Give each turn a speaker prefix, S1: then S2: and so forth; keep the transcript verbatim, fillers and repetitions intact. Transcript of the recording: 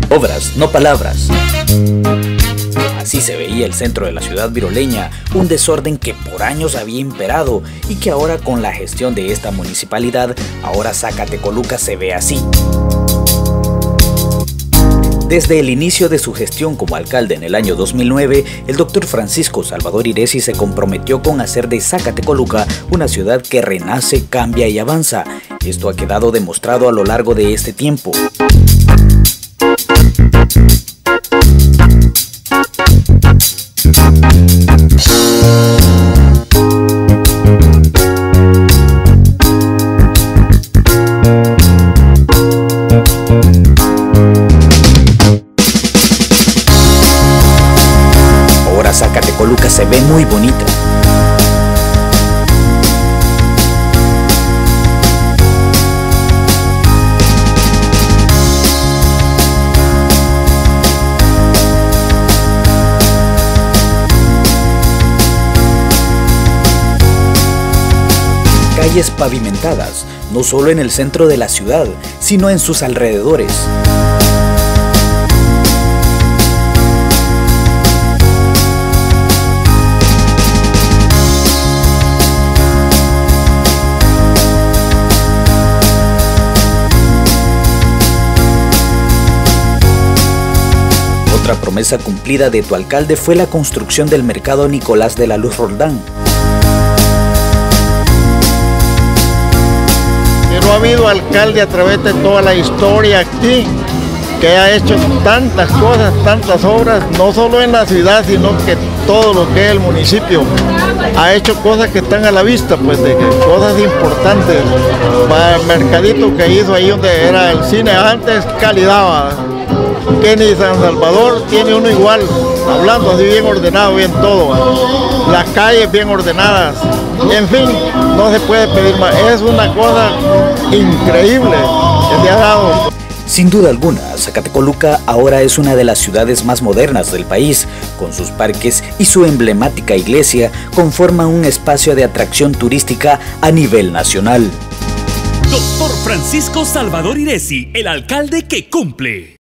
S1: Obras, no palabras. Así se veía el centro de la ciudad viroleña, un desorden que por años había imperado y que ahora con la gestión de esta municipalidad, ahora Zacatecoluca se ve así. Desde el inicio de su gestión como alcalde en el año dos mil nueve, el doctor Francisco Salvador Iresi se comprometió con hacer de Zacatecoluca una ciudad que renace, cambia y avanza. Esto ha quedado demostrado a lo largo de este tiempo. Ahora Zacatecoluca se ve muy bonita. Calles pavimentadas, no solo en el centro de la ciudad, sino en sus alrededores. Otra promesa cumplida de tu alcalde fue la construcción del mercado Nicolás de la Luz Roldán.
S2: No ha habido alcalde a través de toda la historia aquí que ha hecho tantas cosas, tantas obras, no solo en la ciudad, sino que todo lo que es el municipio. Ha hecho cosas que están a la vista, pues de cosas importantes. Para el mercadito que hizo ahí donde era el cine antes, calidad. Kenny San Salvador tiene uno igual, hablando así bien ordenado, bien todo. Las calles bien ordenadas. En fin, no se puede pedir más. Es una cosa increíble que se ha dado.
S1: Sin duda alguna, Zacatecoluca ahora es una de las ciudades más modernas del país. Con sus parques y su emblemática iglesia, conforma un espacio de atracción turística a nivel nacional.
S3: doctor Francisco Salvador Iresi, el alcalde que cumple.